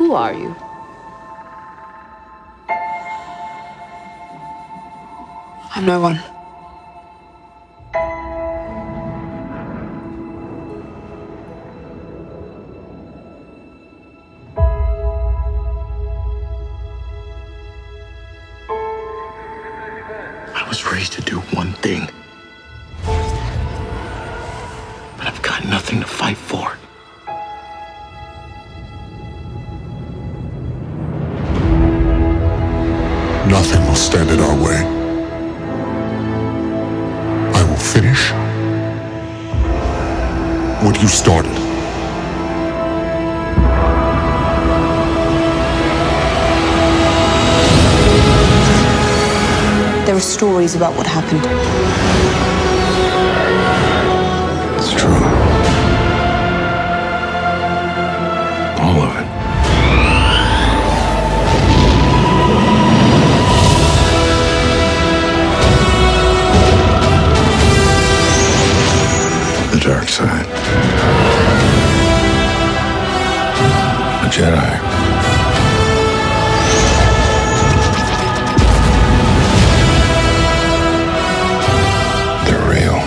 Who are you? I'm no one. I was raised to do one thing. But I've got nothing to fight for. Nothing will stand in our way. I will finish what you started. There are stories about what happened. It's true. All of it. The dark side. A Jedi. They're real.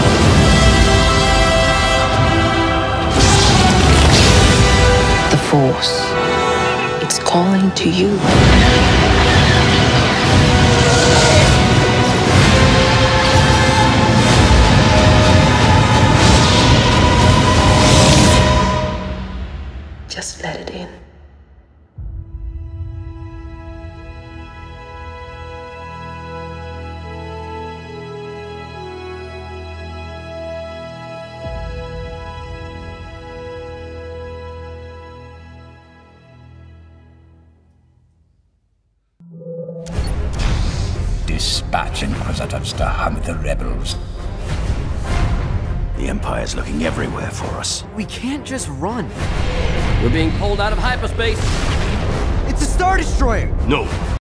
The Force. It's calling to you. Just let it in. Dispatch Inquisitors to hunt the rebels. The Empire's looking everywhere for us. We can't just run. We're being pulled out of hyperspace. It's a Star Destroyer! No!